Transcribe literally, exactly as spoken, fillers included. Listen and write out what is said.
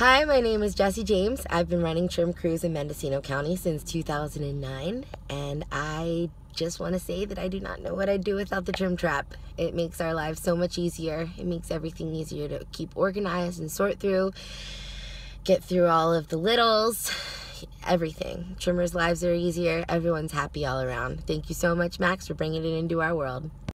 Hi, my name is Jessie James. I've been running trim crews in Mendocino County since two thousand nine, and I just want to say that I do not know what I'd do without the trim trap. It makes our lives so much easier. It makes everything easier to keep organized and sort through, get through all of the littles, everything. Trimmers' lives are easier. Everyone's happy all around. Thank you so much, Max, for bringing it into our world.